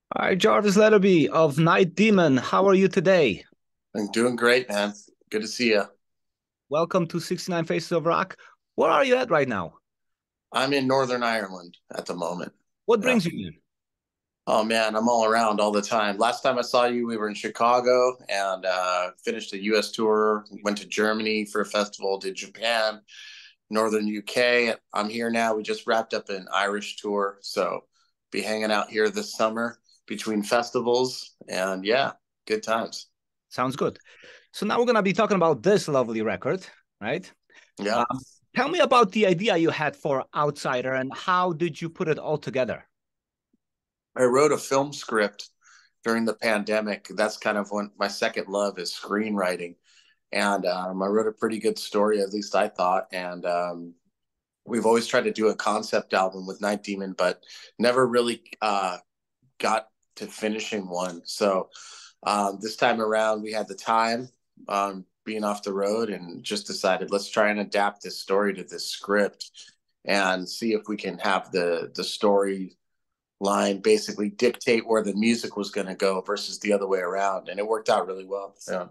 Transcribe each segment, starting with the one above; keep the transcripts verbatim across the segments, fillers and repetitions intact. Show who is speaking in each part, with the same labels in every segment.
Speaker 1: Hi, Jarvis Letterby of Night Demon. How are you today?
Speaker 2: I'm doing great, man. Good to see you.
Speaker 1: Welcome to sixty-nine Faces of Rock. Where are you at right now?
Speaker 2: I'm in Northern Ireland at the moment.
Speaker 1: What
Speaker 2: Yeah.
Speaker 1: brings you in?
Speaker 2: Oh man, I'm all around all the time. Last time I saw you, we were in Chicago and uh, finished a U S tour. Went to Germany for a festival, did Japan, Northern U K. I'm here now. We just wrapped up an Irish tour, so be hanging out here this summer between festivals and yeah, good times.
Speaker 1: Sounds good. So now we're gonna be talking about this lovely record, right?
Speaker 2: Yeah.
Speaker 1: Um, Tell me about the idea you had for Outsider and how did you put it all together?
Speaker 2: I wrote a film script during the pandemic. That's kind of when my second love is screenwriting. And um, I wrote a pretty good story, at least I thought. And um, we've always tried to do a concept album with Night Demon, but never really uh, got to finishing one. So um, this time around, we had the time um, being off the road and just decided let's try and adapt this story to this script and see if we can have the the story line basically dictate where the music was going to go versus the other way around, and it worked out really well. Yeah,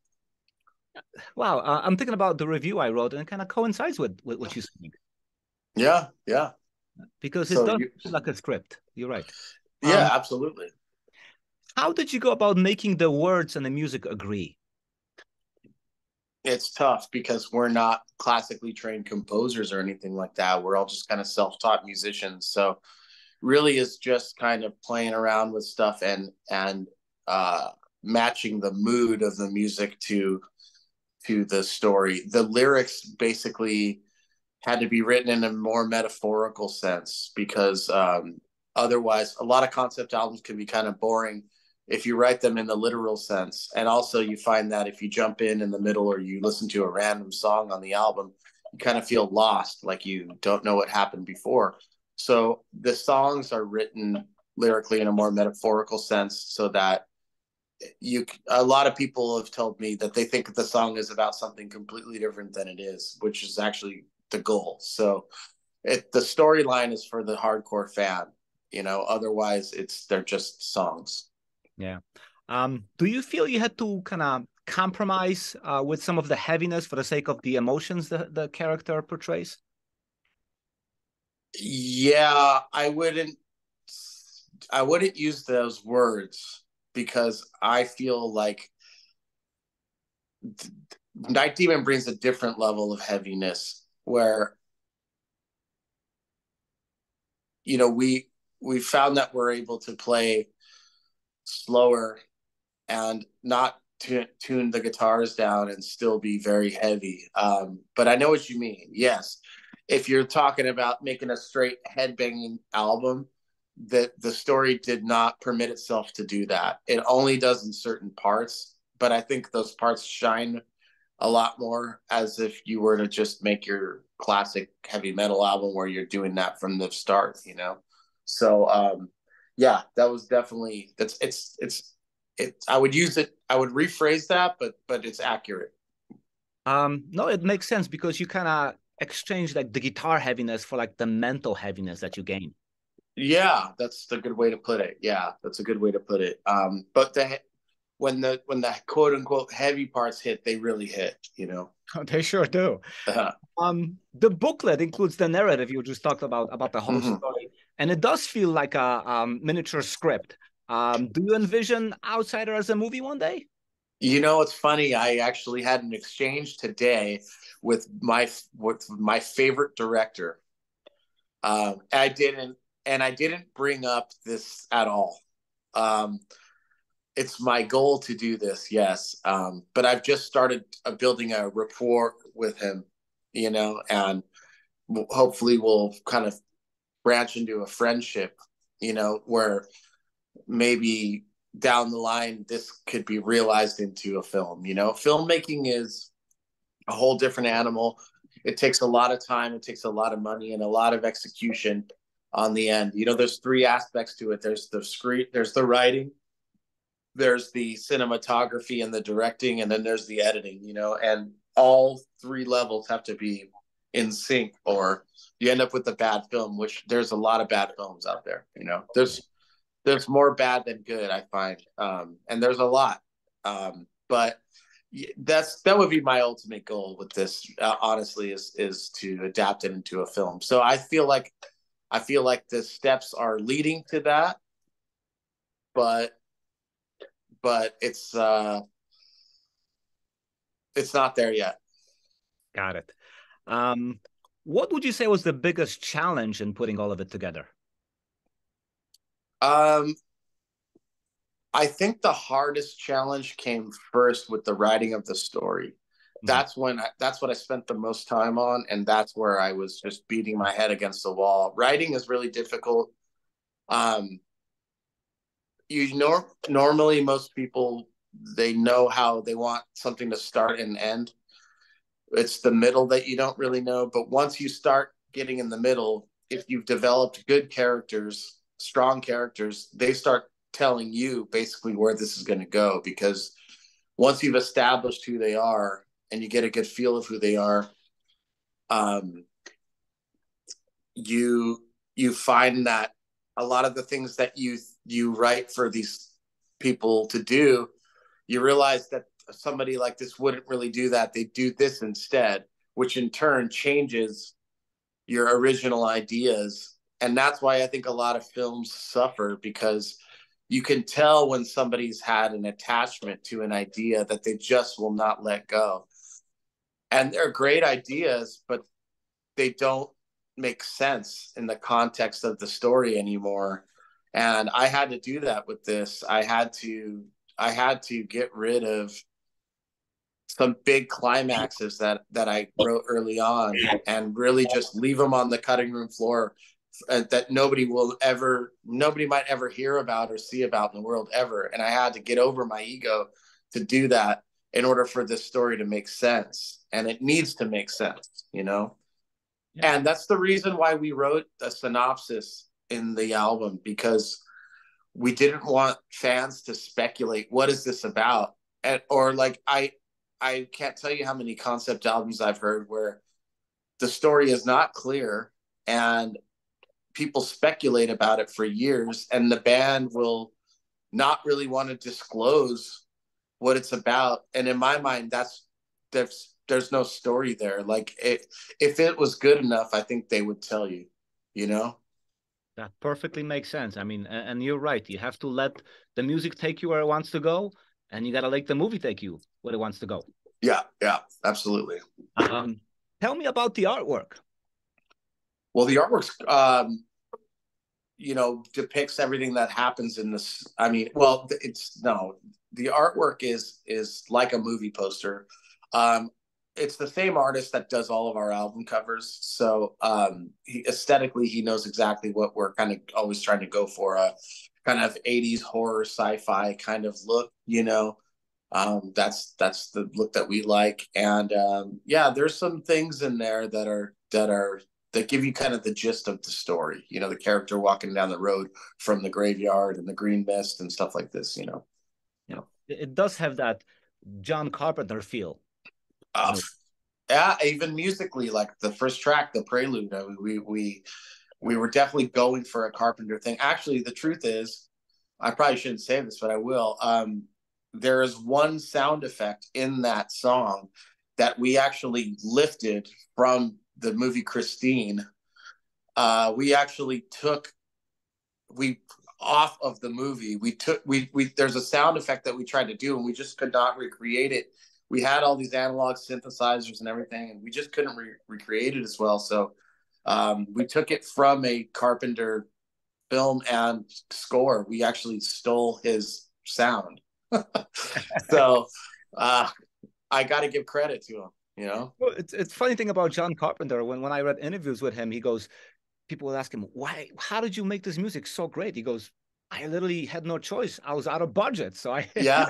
Speaker 1: Wow, uh, I'm thinking about the review I wrote and it kind of coincides with, with what you saying
Speaker 2: yeah, yeah.
Speaker 1: because it
Speaker 2: So
Speaker 1: does
Speaker 2: you,
Speaker 1: feel like a script. You're right.
Speaker 2: yeah,
Speaker 1: Um,
Speaker 2: absolutely.
Speaker 1: how did you go about making the words and the music agree?
Speaker 2: It's tough because we're not classically trained composers or anything like that. We're all just kind of self-taught musicians. So really is just kind of playing around with stuff and and uh matching the mood of the music to to the story. The lyrics basically had to be written in a more metaphorical sense because um, otherwise, a lot of concept albums can be kind of boring if you write them in the literal sense. And also, you find that if you jump in in the middle or you listen to a random song on the album, you kind of feel lost, like you don't know what happened before. So the songs are written lyrically in a more metaphorical sense so that you a lot of people have told me that they think the song is about something completely different than it is, which is actually the goal. So it the storyline is for the hardcore fan, you know, otherwise it's they're just songs.
Speaker 1: Yeah. Um, do you feel you had to kind of compromise uh, with some of the heaviness for the sake of the emotions the, the character portrays?
Speaker 2: Yeah, I wouldn't I wouldn't use those words because I feel like Night Demon brings a different level of heaviness where you know we we found that we're able to play slower and not t- tune the guitars down and still be very heavy. Um, but I know what you mean. Yes, if you're talking about making a straight headbanging album, that the story did not permit itself to do that. It only does in certain parts, but I think those parts shine a lot more as if you were to just make your classic heavy metal album where you're doing that from the start, you know. So um yeah, that was definitely that's it's it's it I would use it I would rephrase that, but but it's accurate.
Speaker 1: Um, no, it makes sense because you kind of exchange like the guitar heaviness for like the mental heaviness that you gain.
Speaker 2: Yeah, that's the good way to put it. Yeah, that's a good way to put it. Um but the when the when the quote unquote heavy parts hit, they really hit, you know.
Speaker 1: They sure do.
Speaker 2: Uh,
Speaker 1: Um, the booklet includes the narrative you just talked about about the whole
Speaker 2: mhm.
Speaker 1: story, and it does feel like a um, miniature script. Um, do you envision Outsider as a movie one day?
Speaker 2: You know, it's funny. I actually had an exchange today with my with my favorite director. Um, I didn't, and I didn't bring up this at all. Um, it's my goal to do this, yes. Um, but I've just started uh, building a rapport with him, you know, and hopefully we'll kind of branch into a friendship, you know, where maybe down the line this could be realized into a film. You know, filmmaking is a whole different animal. It takes a lot of time, it takes a lot of money, and a lot of execution on the end. You know, there's three aspects to it. There's the screen, there's the writing, there's the cinematography and the directing, and then there's the editing. You know, and all three levels have to be in sync, or you end up with a bad film. Which there's a lot of bad films out there. You know, there's there's more bad than good, I find. Um, and there's a lot. Um, but that's that would be my ultimate goal with this, uh, honestly, is is to adapt it into a film. So I feel like I feel like the steps are leading to that, but but it's uh it's not there yet.
Speaker 1: Got it. Um, what would you say was the biggest challenge in putting all of it together?
Speaker 2: Um, I think the hardest challenge came first with the writing of the story.
Speaker 1: Mhm.
Speaker 2: That's when I, that's what I spent the most time on, and that's where I was just beating my head against the wall. Writing is really difficult. Um, you know, normally most people, they know how they want something to start and end. It's the middle that you don't really know, but once you start getting in the middle, if you've developed good characters, strong characters, they start telling you basically where this is going to go, because once you've established who they are and you get a good feel of who they are, um, you you find that a lot of the things that you you write for these people to do, you realize that somebody like this wouldn't really do that. They do this instead, which in turn changes your original ideas. And that's why I think a lot of films suffer, because you can tell when somebody's had an attachment to an idea that they just will not let go. And they're great ideas, but they don't make sense in the context of the story anymore. And I had to do that with this. I had to I had to get rid of some big climaxes that that I wrote early on and really just leave them on the cutting room floor, uh, that nobody will ever nobody might ever hear about or see about in the world ever. And I had to get over my ego to do that in order for this story to make sense. And it needs to make sense, you know?
Speaker 1: Yeah.
Speaker 2: And that's the reason why we wrote a synopsis in the album, because we didn't want fans to speculate, what is this about? And, or like, I I can't tell you how many concept albums I've heard where the story is not clear and people speculate about it for years, and the band will not really want to disclose what it's about. And in my mind, that's there's there's no story there. Like, it, if it was good enough, I think they would tell you, you know?
Speaker 1: That perfectly makes sense. I mean, a- and you're right. You have to let the music take you where it wants to go, and you got to let the movie take you where it wants to go.
Speaker 2: Yeah, yeah, absolutely.
Speaker 1: Um, tell me about the artwork.
Speaker 2: Well, the artwork's, um, you know, depicts everything that happens in this. I mean, well, it's no, the artwork is is like a movie poster. Um, it's the same artist that does all of our album covers, so um, he, aesthetically, he knows exactly what we're kind of always trying to go for, a kind of eighties horror sci-fi kind of look, you know. Um, that's that's the look that we like, and um, yeah, there's some things in there that are that are that give you kind of the gist of the story. You know, the character walking down the road from the graveyard and the green mist and stuff like this. You know,
Speaker 1: Yeah, it it does have that John Carpenter feel.
Speaker 2: uh, yeah, even musically, like the first track, the prelude, I mean, we we we were definitely going for a Carpenter thing. Actually, the truth is, I probably shouldn't say this, but I will. Um, there is one sound effect in that song that we actually lifted from the movie Christine. Uh, we actually took we off of the movie. We took we we there's a sound effect that we tried to do, and we just could not recreate it. We had all these analog synthesizers and everything, and we just couldn't re- recreate it as well. So um, we took it from a Carpenter film and score. We actually stole his sound. So uh, I got to give credit to him. You know.
Speaker 1: Well, it's it's funny thing about John Carpenter. When when I read interviews with him, he goes, people would ask him, "Why? How did you make this music so great?" He goes, "I literally had no choice. I was out of budget, so I."
Speaker 2: Yeah.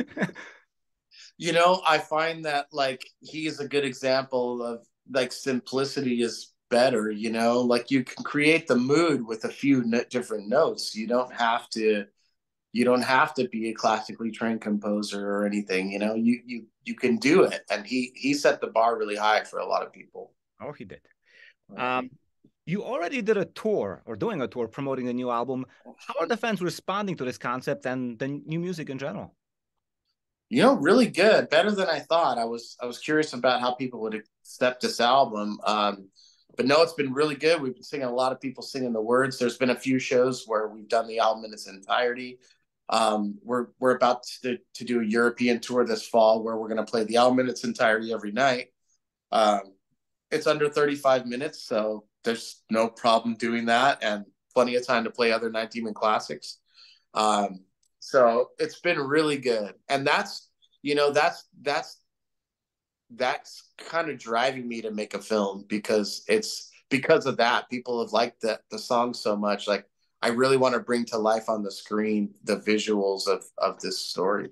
Speaker 2: You know, I find that like he is a good example of like simplicity is better. You know, like you can create the mood with a few n- different notes. You don't have to. You don't have to be a classically trained composer or anything. You know, you you you can do it, and he he set the bar really high for a lot of people.
Speaker 1: Oh, he did.
Speaker 2: Um,
Speaker 1: Um, You already did a tour or doing a tour promoting the new album. How are the fans responding to this concept and the new music in general?
Speaker 2: You know, really good, better than I thought. I was I was curious about how people would accept this album. Um, but no, it's been really good. We've been singing a lot of people singing the words. There's been a few shows where we've done the album in its entirety. Um, we're we're about to, to do a European tour this fall where we're going to play the album in its entirety every night. Um, it's under thirty-five minutes, so there's no problem doing that, and plenty of time to play other Night Demon classics. Um, so it's been really good, and that's you know that's that's that's kind of driving me to make a film because it's because of that people have liked the the song so much. Like I really want to bring to life on the screen the visuals of of this story.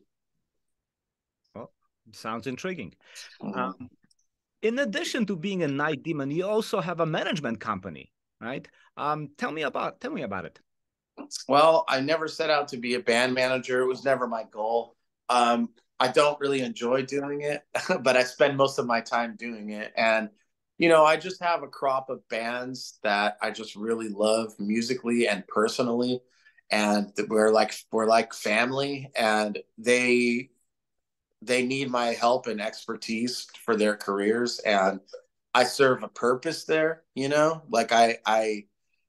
Speaker 1: Well, sounds intriguing.
Speaker 2: Mm-hmm.
Speaker 1: Um, in addition to being a Night Demon, you also have a management company, right? Um, tell me about tell me about it.
Speaker 2: Well, I never set out to be a band manager. It was never my goal. Um, I don't really enjoy doing it, but I spend most of my time doing it. And, you know, I just have a crop of bands that I just really love musically and personally. And we're like we're like family, and they they need my help and expertise for their careers. And I serve a purpose there, you know, like I I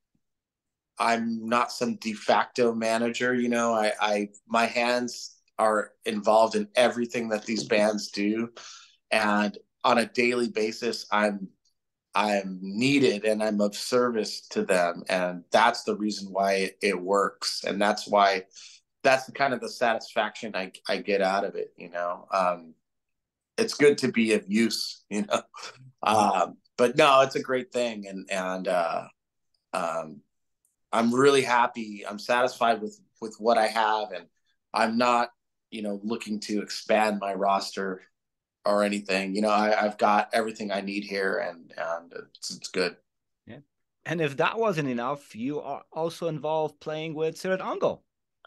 Speaker 2: I'm not some de facto manager, you know. I, I my hands are involved in everything that these bands do, and on a daily basis, I'm I'm needed and I'm of service to them, and that's the reason why it, it works, and that's why that's the kind of the satisfaction I I get out of it, you know. Um, it's good to be of use, you know. Um, but no, it's a great thing, and and uh, um, I'm really happy. I'm satisfied with with what I have, and I'm not, you know, looking to expand my roster or anything. You know, I, I've got everything I need here, and and it's, it's good.
Speaker 1: Yeah. And if that wasn't enough, you are also involved playing with Sirit Ungo.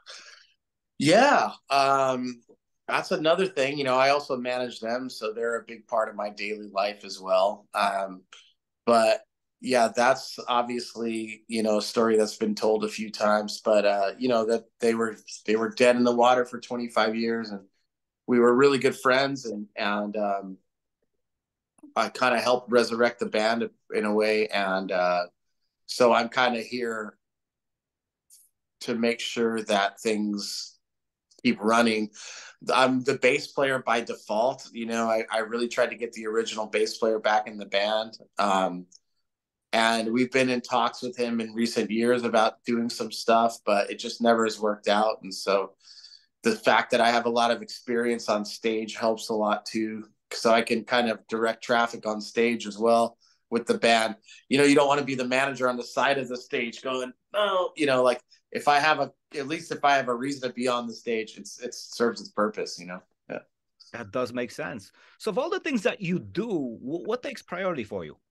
Speaker 2: Yeah, um, that's another thing. You know, I also manage them, so they're a big part of my daily life as well. Um, but yeah, that's obviously, you know, a story that's been told a few times, but uh you know that they were they were dead in the water for twenty-five years, and we were really good friends, and and um I kind of helped resurrect the band in a way, and uh so I'm kind of here to make sure that things keep running. I'm the bass player by default. You know, I, I really tried to get the original bass player back in the band. Um, and we've been in talks with him in recent years about doing some stuff, but it just never has worked out. And so the fact that I have a lot of experience on stage helps a lot too, so I can kind of direct traffic on stage as well with the band. You know, you don't want to be the manager on the side of the stage going, no, you know, like if I have a, at least if I have a reason to be on the stage, it's, it serves its purpose, you know? Yeah.
Speaker 1: That does make sense. So of all the things that you do, what takes priority for you?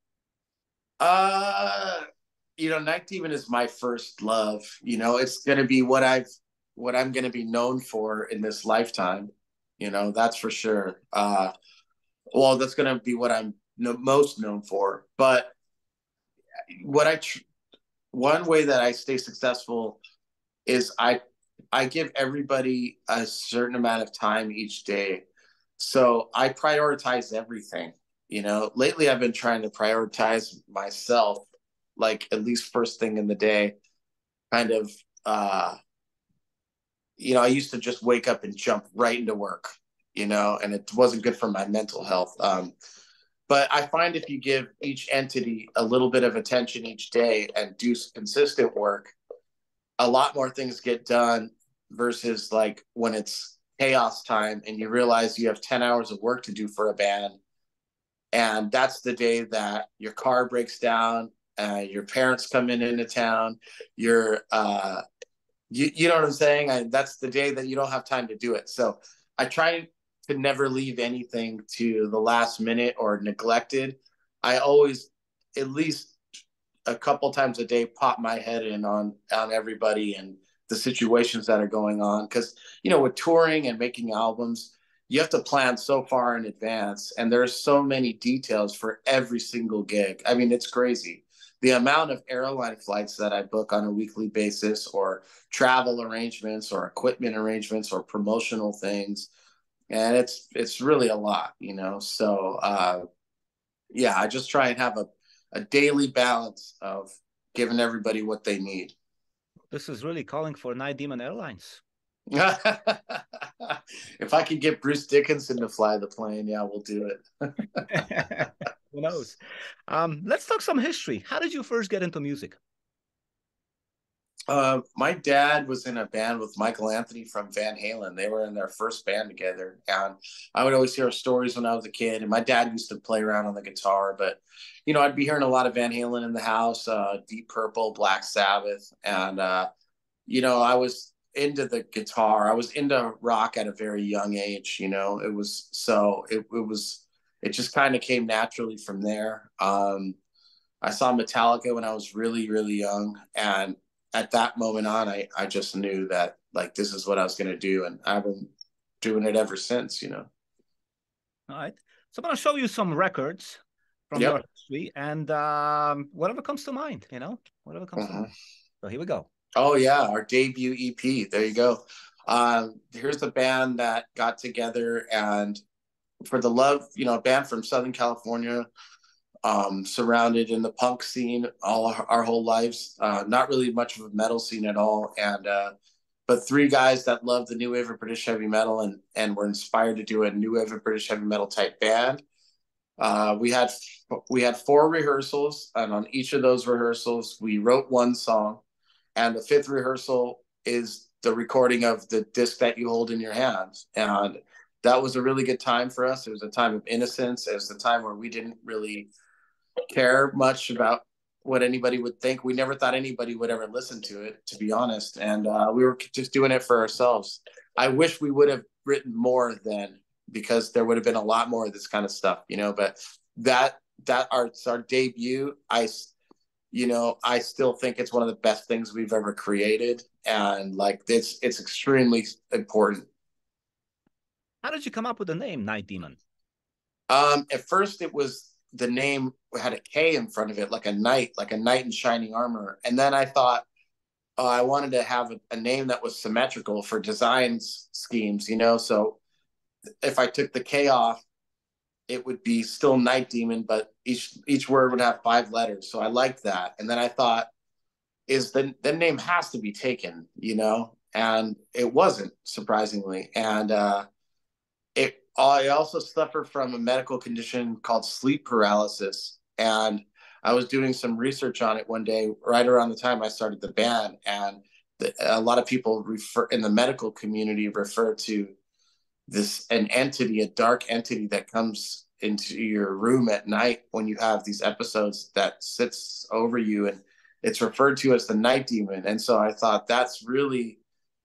Speaker 2: Uh, you know, Night Demon is my first love. You know, it's going to be what I've, what I'm going to be known for in this lifetime. You know, that's for sure. Uh, well, that's going to be what I'm no, most known for. But what I, tr- one way that I stay successful is I, I give everybody a certain amount of time each day. So I prioritize everything. You know, lately I've been trying to prioritize myself, like at least first thing in the day, kind of, uh, you know, I used to just wake up and jump right into work, you know, and it wasn't good for my mental health. Um, but I find if you give each entity a little bit of attention each day and do consistent work, a lot more things get done versus like when it's chaos time and you realize you have ten hours of work to do for a band. And that's the day that your car breaks down, uh, your parents come in into town, your uh, you, you know what I'm saying? I, that's the day that you don't have time to do it. So I try to never leave anything to the last minute or neglected. I always, at least a couple times a day, pop my head in on, on everybody and the situations that are going on. Cause, you know, with touring and making albums, you have to plan so far in advance. And there's so many details for every single gig. I mean, it's crazy. the amount of airline flights that I book on a weekly basis, or travel arrangements, or equipment arrangements, or promotional things. And it's, it's really a lot, you know? So, uh, yeah, I just try and have a, a daily balance of giving everybody what they need.
Speaker 1: This is really calling for Night Demon Airlines.
Speaker 2: If I could get Bruce Dickinson to fly the plane, yeah, we'll do it.
Speaker 1: Who knows? Um, let's talk some history. How did you first get into music?
Speaker 2: Uh, my dad was in a band with Michael Anthony from Van Halen. They were in their first band together. And I would always hear stories when I was a kid. And my dad used to play around on the guitar. But, you know, I'd be hearing a lot of Van Halen in the house, uh, Deep Purple, Black Sabbath. And, uh, you know, I was into the guitar. I was into rock at a very young age, you know. It was so, it, it was, it just kind of came naturally from there. Um, I saw Metallica when I was really, really young. And at that moment on, I, I just knew that, like, this is what I was going to do. And I've been doing it ever since, you know.
Speaker 1: All right. So I'm going to show you some records from
Speaker 2: Yep.
Speaker 1: your history, and um, whatever comes to mind, you know, whatever comes
Speaker 2: Mm-hmm.
Speaker 1: to mind. So here we go.
Speaker 2: Oh, yeah. Our debut E P. There you go. Um, here's a band that got together, and for the love, you know, a band from Southern California, um, surrounded in the punk scene all our, our whole lives. Uh, not really much of a metal scene at all. And, uh, but three guys that love the new wave of British heavy metal, and, and were inspired to do a new wave of British heavy metal type band. Uh, we had, we had four rehearsals, and on each of those rehearsals, we wrote one song. And the fifth rehearsal is the recording of the disc that you hold in your hands. And that was a really good time for us. It was a time of innocence. It was the time where we didn't really care much about what anybody would think. We never thought anybody would ever listen to it, to be honest. And uh, we were just doing it for ourselves. I wish we would have written more then, because there would have been a lot more of this kind of stuff, you know. But that that our our debut, I, you know, I still think it's one of the best things we've ever created, and like it's it's extremely important.
Speaker 1: How did you come up with the name Night Demon?
Speaker 2: Um, at first, it was the name had a K in front of it, like a knight, like a knight in shining armor. And then I thought, oh, I wanted to have a, a name that was symmetrical for design schemes, you know. So if I took the K off, it would be still Night Demon, but each each word would have five letters. So I liked that. And then I thought, is the the name has to be taken, you know, and it wasn't, surprisingly. And uh, it I also suffer from a medical condition called sleep paralysis, and I was doing some research on it one day, right around the time I started the band, and the, a lot of people refer in the medical community refer to this an entity, a dark entity that comes into your room at night when you have these episodes that sits over you, and it's referred to as the Night Demon. And so I thought, that's really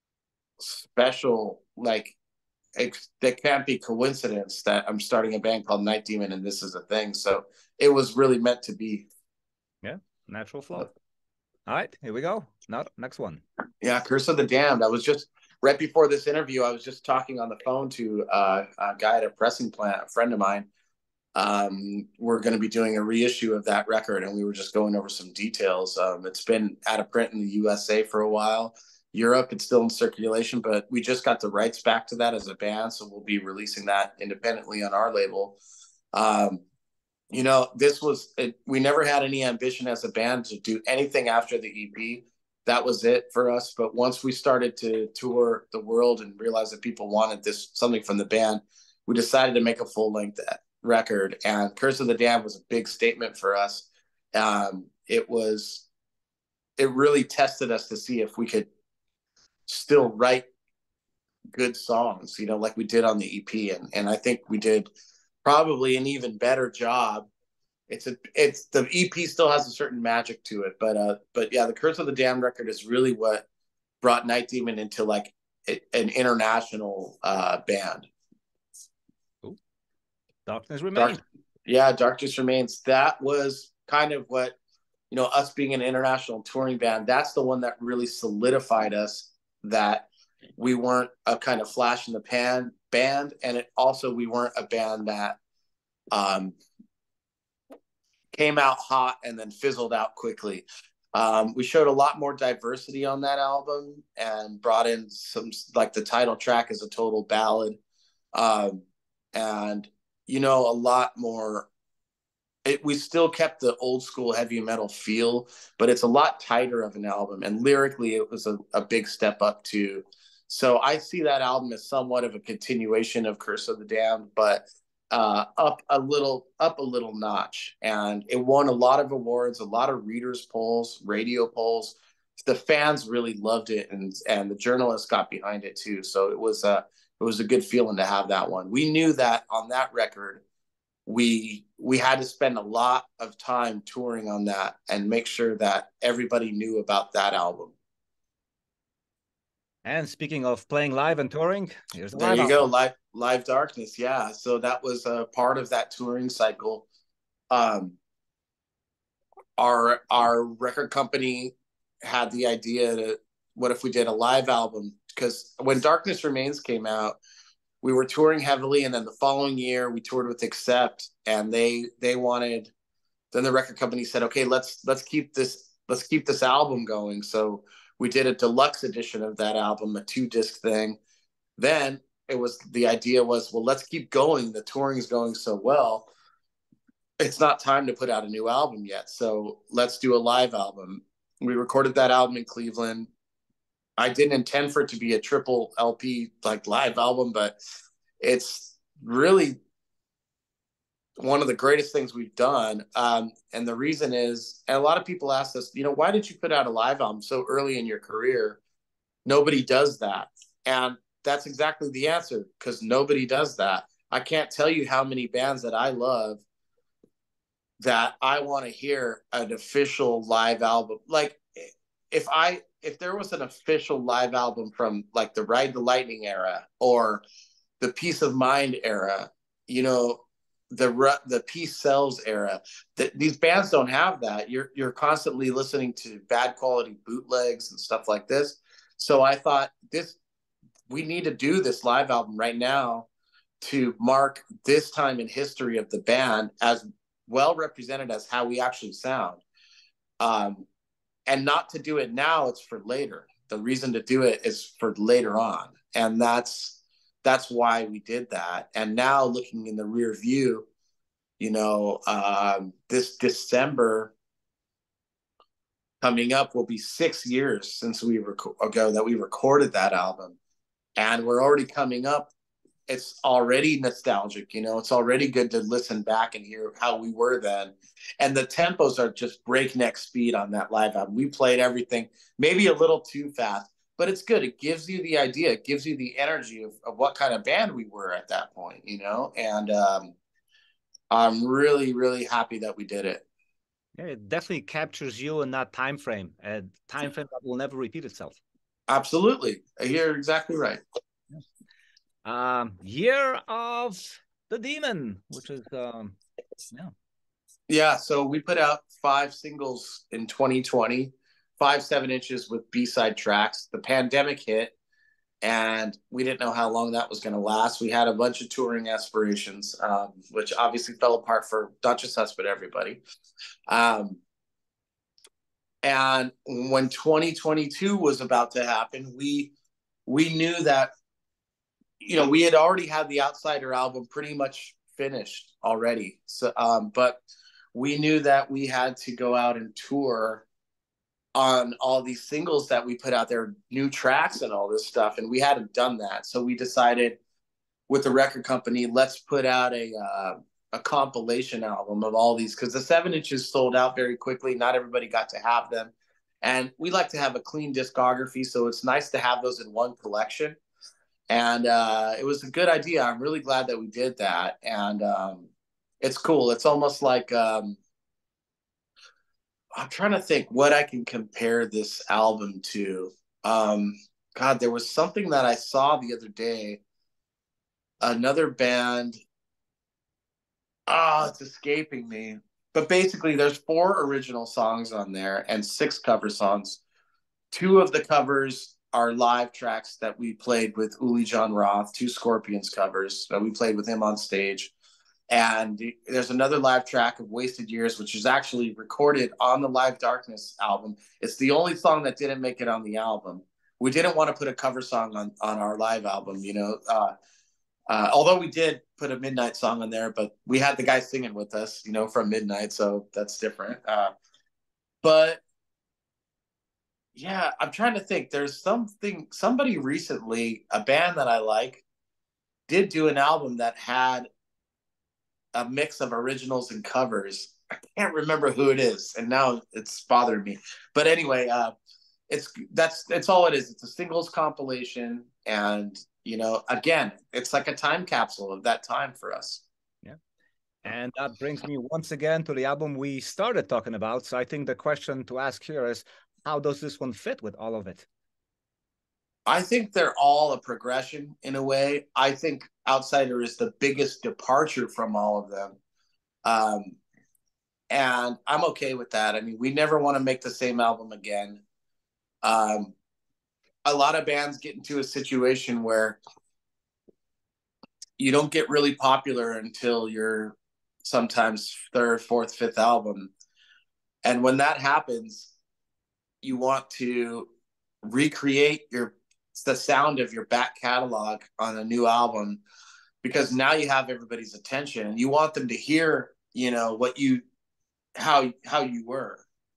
Speaker 2: special, like, it, there can't be coincidence that I'm starting a band called Night Demon and this is a thing. So it was really meant to be.
Speaker 1: Yeah, natural flow. All right, here we go. Now, next one.
Speaker 2: Yeah, Curse of the Damned. I was just, right before this interview, I was just talking on the phone to uh, a guy at a pressing plant, a friend of mine. Um, we're going to be doing a reissue of that record, and we were just going over some details. Um, it's been out of print in the U S A for a while. Europe, it's still in circulation, but we just got the rights back to that as a band, so we'll be releasing that independently on our label. Um, you know, this was, it, we never had any ambition as a band to do anything after the E P. That was it for us. But once we started to tour the world and realized that people wanted this, something from the band, we decided to make a full-length record. And Curse of the Damned was a big statement for us. Um, it was, it really tested us to see if we could still write good songs, you know, like we did on the E P. And, and I think we did probably an even better job. It's a, it's the E P still has a certain magic to it, but, uh, but yeah, the Curse of the Damned record is really what brought Night Demon into like a, an international, uh, band.
Speaker 1: Ooh. Darkness Remains.
Speaker 2: Dark, yeah, Darkness Remains. That was kind of what, you know, us being an international touring band, that's the one that really solidified us, that we weren't a kind of flash in the pan band. And it also, we weren't a band that, um, came out hot and then fizzled out quickly. Um, we showed a lot more diversity on that album and brought in some, like the title track is a total ballad. Um, and, you know, a lot more, it, we still kept the old school heavy metal feel, but it's a lot tighter of an album. And lyrically, it was a, a big step up too. So I see that album as somewhat of a continuation of Curse of the Damned, but uh, up a little, up a little notch. And it won a lot of awards, a lot of readers' polls, radio polls. The fans really loved it, and and the journalists got behind it too. So it was a it was a good feeling to have that one. We knew that on that record, we we had to spend a lot of time touring on that and make sure that everybody knew about that album.
Speaker 1: And speaking of playing live and touring, here's the
Speaker 2: There
Speaker 1: live
Speaker 2: you
Speaker 1: album.
Speaker 2: go, live live darkness. Yeah, so that was a part of that touring cycle. Um, our our record company had the idea to, what if we did a live album? Because when Darkness Remains came out, we were touring heavily, and then the following year we toured with Accept, and they they wanted. Then the record company said, "Okay, let's let's keep this let's keep this album going." So we did a deluxe edition of that album, a two disc thing. Then it was the idea was, well, let's keep going. The touring's going so well. It's not time to put out a new album yet. So let's do a live album. We recorded that album in Cleveland. I didn't intend for it to be a triple L P like live album, but it's really one of the greatest things we've done. Um, and the reason is, and a lot of people ask us, you know, why did you put out a live album so early in your career? Nobody does that. And that's exactly the answer, because nobody does that. I can't tell you how many bands that I love that I want to hear an official live album. Like if I, if there was an official live album from like the Ride the Lightning era or the Peace of Mind era, you know, the the Peace Sells era, that these bands don't have that. You're you're constantly listening to bad quality bootlegs and stuff like this. So I thought this, we need to do this live album right now to mark this time in history of the band as well represented as how we actually sound. Um, and not to do it now, it's for later. The reason to do it is for later on. And that's that's why we did that. And now looking in the rear view, you know, um, this December coming up will be six years since we rec- ago that we recorded that album. And we're already coming up. It's already nostalgic, you know, it's already good to listen back and hear how we were then. And the tempos are just breakneck speed on that live album. We played everything, maybe a little too fast, but it's good. It gives you the idea. It gives you the energy of, of what kind of band we were at that point, you know? And um, I'm really, really happy that we did it.
Speaker 1: Yeah, it definitely captures you in that time frame, a time frame that will never repeat itself.
Speaker 2: Absolutely. You're exactly right.
Speaker 1: Um, Year of the Demon, which is, um, yeah.
Speaker 2: Yeah, so we put out five singles in twenty twenty, five seven inches with B-side tracks. The pandemic hit, and we didn't know how long that was going to last. We had a bunch of touring aspirations, um, which obviously fell apart for not just us, but everybody. Um, and when twenty twenty-two was about to happen, we we knew that, you know, we had already had the Outsider album pretty much finished already. So, um, but we knew that we had to go out and tour on all these singles that we put out there, new tracks and all this stuff. And we hadn't done that. So we decided with the record company, let's put out a, uh, a compilation album of all these, because the seven inches sold out very quickly. Not everybody got to have them. And we like to have a clean discography. So it's nice to have those in one collection. And uh, it was a good idea. I'm really glad that we did that. And um, it's cool. It's almost like, um, I'm trying to think what I can compare this album to. Um, God, there was something that I saw the other day. Another band. Ah, oh, it's escaping me. But basically, there's four original songs on there and six cover songs. Two of the covers are live tracks that we played with Uli John Roth, two Scorpions covers that we played with him on stage. And there's another live track of Wasted Years, which is actually recorded on the Live Darkness album. It's the only song that didn't make it on the album. We didn't want to put a cover song on, on our live album, you know, uh, uh, although we did put a Midnight song on there, but we had the guy singing with us, you know, from Midnight. So that's different. Uh, but yeah, I'm trying to think. There's something, somebody recently, a band that I like, did do an album that had a mix of originals and covers. I can't remember who it is, and now it's bothered me. But anyway, uh, it's that's it's all it is. It's a singles compilation, and you know, again, it's like a time capsule of that time for us.
Speaker 1: Yeah, and that brings me once again to the album we started talking about. So I think the question to ask here is, how does this one fit with all of it?
Speaker 2: I think they're all a progression in a way. I think Outsider is the biggest departure from all of them. Um, and I'm okay with that. I mean, we never want to make the same album again. Um, a lot of bands get into a situation where you don't get really popular until your sometimes third, fourth, fifth album. And when that happens, you want to recreate your the sound of your back catalog on a new album, because now you have everybody's attention and you want them to hear, you know, what you how how you were.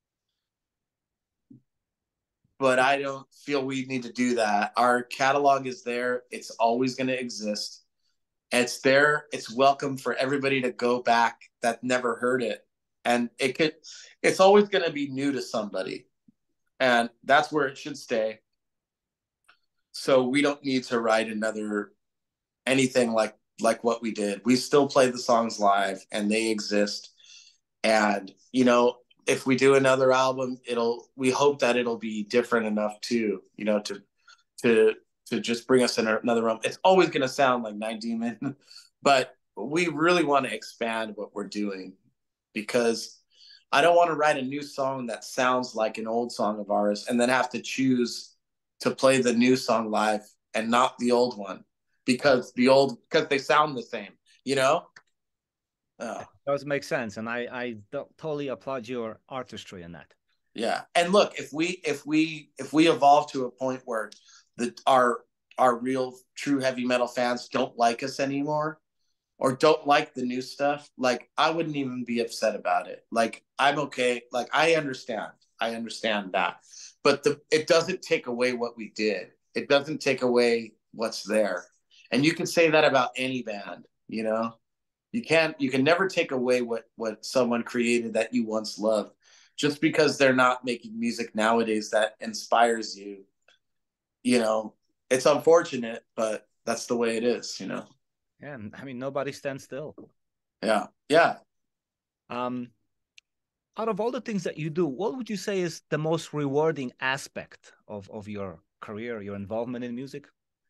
Speaker 2: But I don't feel we need to do that. Our catalog is there. It's always going to exist. It's there. It's welcome for everybody to go back that never heard it. And it could it's always going to be new to somebody. And that's where it should stay. So we don't need to write another anything like like what we did. We still play the songs live and they exist. And you know, if we do another album, it'll we hope that it'll be different enough too, you know, to to to just bring us in another realm. It's always going to sound like Nine Demon, but we really want to expand what we're doing, because I don't want to write a new song that sounds like an old song of ours and then have to choose to play the new song live and not the old one because the old because they sound the same, you know.
Speaker 1: Uh, it does make sense, and I I totally applaud your artistry in that.
Speaker 2: Yeah, and look, if we if we if we evolve to a point where the our our real true heavy metal fans don't like us anymore or don't like the new stuff, like I wouldn't even be upset about it. Like I'm okay. Like I understand. I understand that. But the it doesn't take away what we did. It doesn't take away what's there. And you can say that about any band, you know. You can't you can never take away what what someone created that you once loved just because they're not making music nowadays that inspires you. You know, it's unfortunate, but that's the way it is, you know.
Speaker 1: Yeah, I mean nobody stands still.
Speaker 2: Yeah. Yeah.
Speaker 1: Um out of all the things that you do, what would you say is the most rewarding aspect of, of your career, your involvement in music?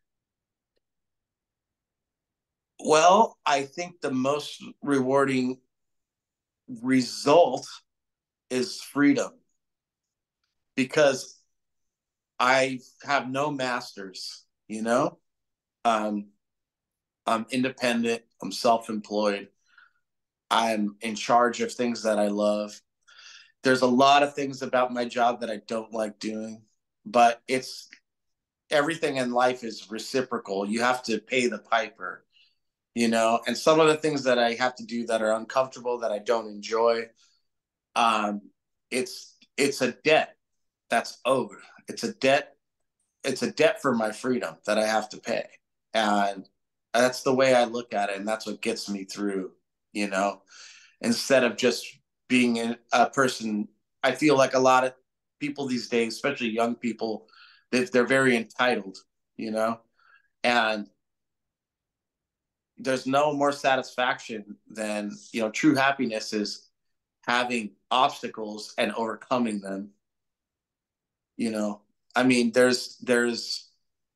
Speaker 2: Well, I think the most rewarding result is freedom, because I have no masters, you know? Um, I'm independent, I'm self-employed, I'm in charge of things that I love. There's a lot of things about my job that I don't like doing, but it's everything in life is reciprocal. You have to pay the piper, you know, and some of the things that I have to do that are uncomfortable, that I don't enjoy, um, it's it's a debt that's owed. It's a debt. It's a debt for my freedom that I have to pay, and that's the way I look at it, and that's what gets me through. You know, instead of just being a person, I feel like a lot of people these days, especially young people, they're, they're very entitled. You know, and there's no more satisfaction than, you know, true happiness is having obstacles and overcoming them. You know, I mean, there's there's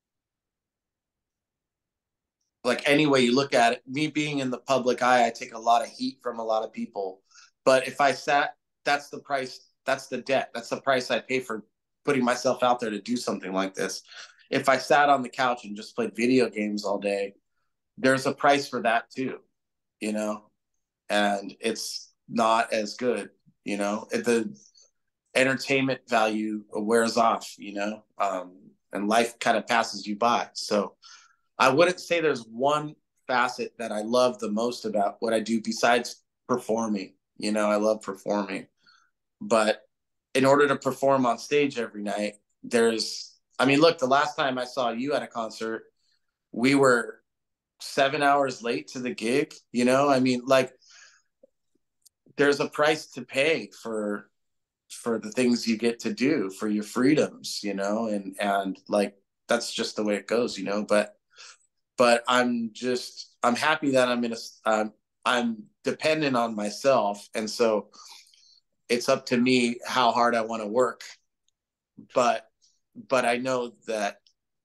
Speaker 2: like any way you look at it, me being in the public eye, I take a lot of heat from a lot of people. But if I sat, that's the price, that's the debt, that's the price I pay for putting myself out there to do something like this. If I sat on the couch and just played video games all day, there's a price for that too, you know? and it's not as good, you know. The entertainment value wears off, you know, um, and life kind of passes you by. So I wouldn't say there's one facet that I love the most about what I do besides performing. You know, I love performing, but in order to perform on stage every night, there's, I mean, look, the last time I saw you at a concert, we were seven hours late to the gig, you know, I mean, like, there's a price to pay for for the things you get to do, for your freedoms, you know, and and like that's just the way it goes, you know. But but I'm just I'm happy that I'm in a um, I'm dependent on myself, and so it's up to me how hard I want to work. But but I know that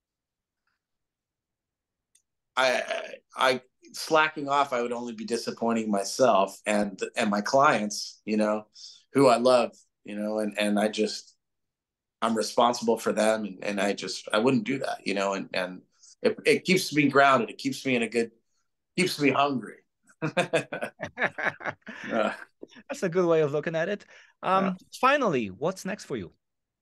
Speaker 2: I I slacking off, I would only be disappointing myself and and my clients, you know, who I love, you know, and and I just I'm responsible for them, and, and I just I wouldn't do that, you know, and and it, it keeps me grounded. It keeps me in a good, keeps me hungry.
Speaker 1: uh, That's a good way of looking at it. Um, yeah. Finally, what's next for you?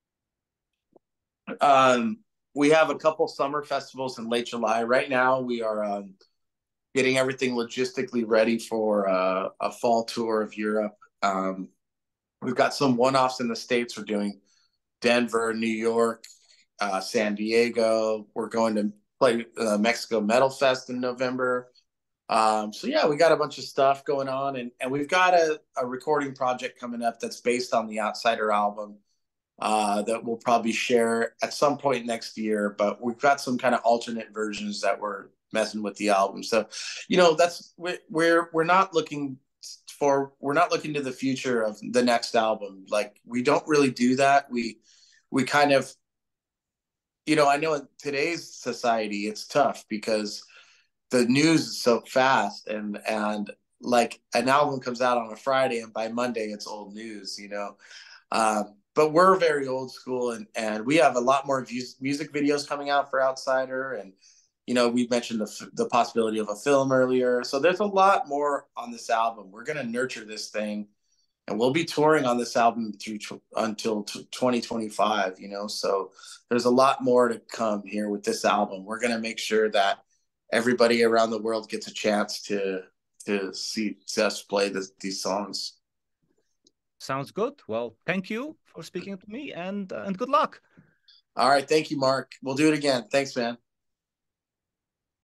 Speaker 2: Um, we have a couple summer festivals in late July. Right now, we are um, getting everything logistically ready for uh, a fall tour of Europe. Um, we've got some one-offs in the States. We're doing Denver, New York, uh, San Diego. We're going to play uh, Mexico Metal Fest in November. Um, so yeah, we got a bunch of stuff going on, and, and we've got a, a recording project coming up that's based on the Outsider album uh, that we'll probably share at some point next year. But we've got some kind of alternate versions that we're messing with the album. So, you know, that's we're we're not looking for we're not looking to the future of the next album. Like, we don't really do that. We we kind of, you know, I know in today's society it's tough because the news is so fast, and and like an album comes out on a Friday and by Monday it's old news, you know. Um, but we're very old school, and and we have a lot more views, music videos coming out for Outsider, and you know, we mentioned the the possibility of a film earlier. So there's a lot more on this album. We're gonna nurture this thing, and we'll be touring on this album through t- until t- twenty twenty-five. You know, so there's a lot more to come here with this album. We're gonna make sure that everybody around the world gets a chance to to see to us play this, these songs.
Speaker 1: Sounds good. Well, thank you for speaking to me, and uh, and good luck.
Speaker 2: All right, thank you, Mark. We'll do it again. Thanks, man.